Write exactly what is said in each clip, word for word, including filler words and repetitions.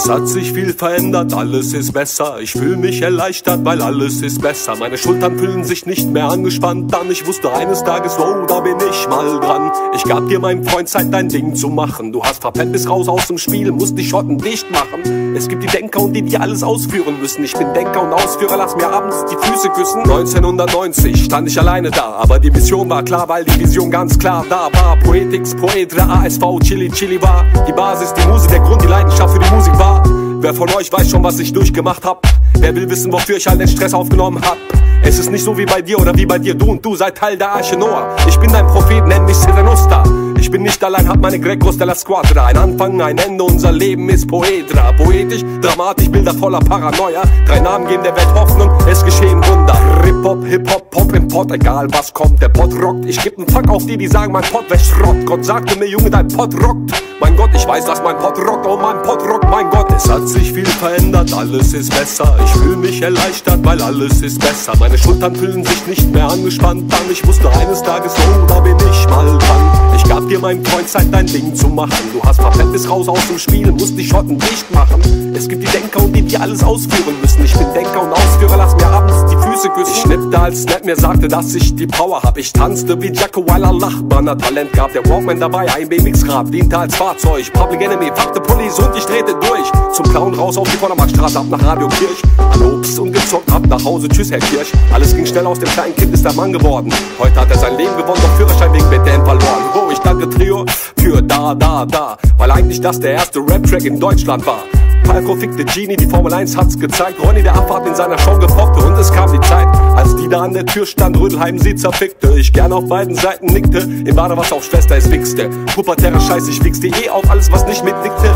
Es hat sich viel verändert, alles ist besser. Ich fühle mich erleichtert, weil alles ist besser. Meine Schultern fühlen sich nicht mehr angespannt an. Ich wusste eines Tages, oh, da bin ich mal dran. Ich gab dir, mein Freund, Zeit, dein Ding zu machen. Du hast verpennt, bist raus aus dem Spiel, musst die Schotten dicht machen. Es gibt die Denker und die, die alles ausführen müssen. Ich bin Denker und Ausführer, lass mir abends die Füße küssen. neunzehnhundertneunzig stand ich alleine da, aber die Mission war klar, weil die Vision ganz klar da war. Poetix, Poetre, A S V, Chili, Chili war die Basis, die Musik, der Grund, die Leidenschaft für die Musik war. Wer von euch weiß schon, was ich durchgemacht hab? Wer will wissen, wofür ich all den Stress aufgenommen hab? Es ist nicht so wie bei dir oder wie bei dir. Du und du seid Teil der Arche Noah. Ich bin dein Prophet, nenn mich Serenusta. Ich bin nicht allein, hab meine Grecos della Squadra. Ein Anfang, ein Ende, unser Leben ist Poedra. Poetisch, dramatisch, Bilder voller Paranoia. Drei Namen geben der Welt Hoffnung, es geschehen Wunder. Hip-Hop, Hip-Hop, Pop im Pot, egal was kommt, der Pot rockt. Ich geb nen Fuck auf die, die sagen, mein Pot wär Schrott. Gott sagte mir, Junge, dein Pot rockt. Mein Gott, ich weiß, dass mein Pot rockt, oh mein Pot rockt, mein Gott. Es hat sich viel verändert, alles ist besser. Ich fühle mich erleichtert, weil alles ist besser. Meine Schultern fühlen sich nicht mehr angespannt an. Ich wusste eines Tages, oh, da bin ich mal dran. Ich gab dir, mein Freund, Zeit, dein Ding zu machen. Du hast verpennt, bist raus aus dem Spiel, musst die Schotten dicht machen. Es gibt die Denker und die, die alles ausführen müssen. Ich bin Denker und Ausführer, lass mir abends die Füße küssen. Ich schnippte, als Snap mir sagte, dass ich die Power hab. Ich tanzte wie Jacko, weil er Lachbanner Talent gab. Der Walkman dabei, ein B M X-Rad, diente als Fahrzeug. Public Enemy, fuck the Police und ich drehte durch. Zum Clown raus auf die Vordermarktstraße, ab nach Radio Kirch. An Obst und gezockt, ab nach Hause, tschüss Herr Kirch. Alles ging schnell, aus dem kleinen Kind ist der Mann geworden. Heute hat er sein Leben gewonnen, doch Führerschein wegen B T N verloren. Oh, ich danke Trio für da, da, da. Weil eigentlich das der erste Rap-Track in Deutschland war. Falco fickte Genie, die Formel eins hat's gezeigt. Ronny der Affe hat in seiner Show gefochte und es kam die Zeit, als die da an der Tür stand, Rödelheim sie zerfickte. Ich gern auf beiden Seiten nickte, im Badewasser auf Schwester es wichste. Pubertäre Scheiß, ich wichste eh auf alles, was nicht mitnickte.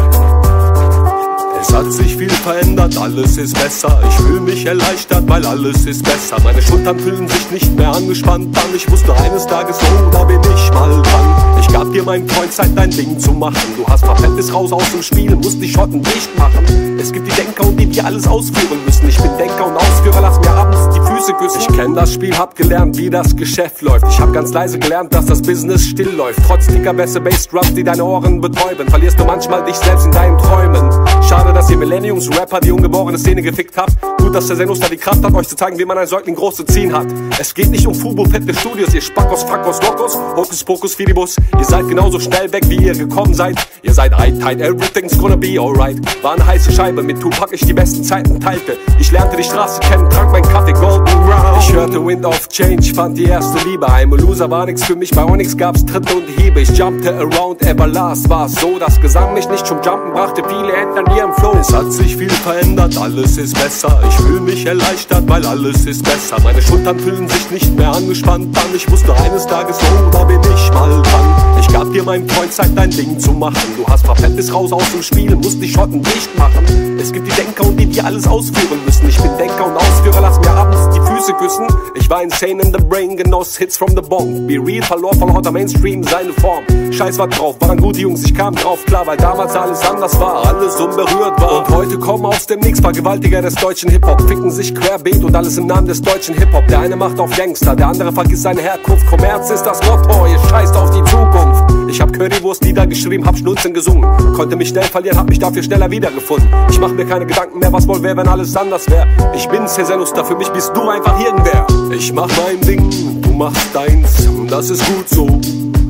Es hat sich viel verändert, alles ist besser. Ich fühle mich erleichtert, weil alles ist besser. Meine Schultern fühlen sich nicht mehr angespannt an. Ich wusste eines Tages, oh, da bin ich mal dran. Ich gab dir, mein Freund, Zeit, dein Ding zu machen. Du hast verpennt, bist raus aus dem Spiel, musst die Schotten dicht machen. Es gibt die Denker und die, die alles ausführen müssen. Ich bin Denker und Ausführer, lass mir abends die Füße küssen. Ich kenn das Spiel, hab gelernt, wie das Geschäft läuft. Ich hab ganz leise gelernt, dass das Business still läuft. Trotz dicker Bässe, Bassdrums, die deine Ohren betäuben, verlierst du manchmal dich selbst in deinen Träumen. Schade, dass ihr Millenniums-Rapper die ungeborene Szene gefickt habt. Gut, dass der Senusta die Kraft hat, euch zu zeigen, wie man ein Säugling groß zu ziehen hat. Es geht nicht um Fubo, fette Studios, ihr Spackos, Frackos, Lokos, Hokus Pokus, Fidibus. Ihr seid genauso schnell weg, wie ihr gekommen seid. Ihr seid tight, everything's gonna be alright. War eine heiße Scheibe, mit Tupac ich die besten Zeiten teilte. Ich lernte die Straße kennen, trank mein Kaffee Golden Brown. Ich hörte Wind of Change, fand die erste Liebe. I'm a Loser war nix für mich, bei Onyx gab's Tritte und Hiebe. Ich jumpte around, Everlast war's so, dass Gesang mich nicht zum Jumpen brachte. Viele ändern ihren Flow. Es hat sich viel verändert, alles ist besser. Ich fühle mich erleichtert, weil alles ist besser. Meine Schultern fühlen sich nicht mehr angespannt an. Ich wusste eines Tages, oh, da bin ich mal dran. Ich gab dir, mein Freund, Zeit, dein Ding zu machen. Du hast verpennt, bist raus aus dem Spiel, musst die Schotten dicht machen. Es gibt die Denker und die, die alles ausführen müssen. Ich bin Denker und Ausführer, lass mir abends die Füße küssen. Ich war insane in the brain, genoss Hits from the bomb. Be real, verlor von lauter Mainstream seine Form. Scheiß war drauf, waren gute Jungs, ich kam drauf klar, weil damals alles anders war, alles unberührt war. Und heute kommen aus dem Nix Vergewaltiger des deutschen Hip-Hop, ficken sich querbeet und alles im Namen des deutschen Hip-Hop. Der eine macht auf Gangster, der andere vergisst seine Herkunft. Kommerz ist das Motto, ihr scheißt auf die Zukunft. Ich hab Currywurst-Lieder geschrieben, hab Schnulzen gesungen. Konnte mich schnell verlieren, hab mich dafür schneller wiedergefunden. Ich mach mir keine Gedanken mehr, was wohl wär, wenn alles anders wär. Ich bin Serenusta, für mich bist du einfach irgendwer. Ich mach mein Ding, du machst deins, das ist gut so.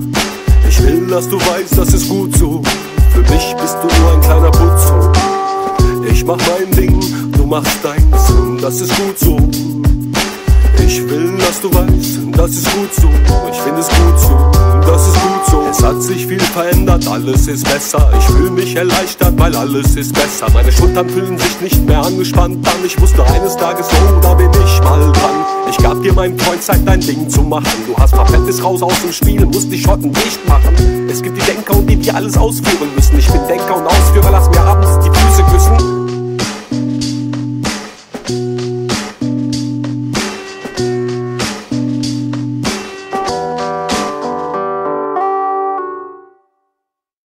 Ich will, dass du weißt, das ist gut so. Für mich bist du nur ein kleiner Putzo. Ich mach mein Ding, du machst deins, das ist gut so. Ich will, dass du weißt, das ist gut so. Ich finde es gut so, das ist gut so. Es hat sich viel verändert, alles ist besser. Ich fühle mich erleichtert, weil alles ist besser. Meine Schultern fühlen sich nicht mehr angespannt an. Ich wusste eines Tages, oh, da bin ich mal dran. Ich gab dir, mein Freund, Zeit, dein Ding zu machen. Du hast verpennt, bist raus aus dem Spiel, musst die Schotten dicht machen. Es gibt die Denker und die, die alles ausführen müssen. Ich bin Denker und Ausführer.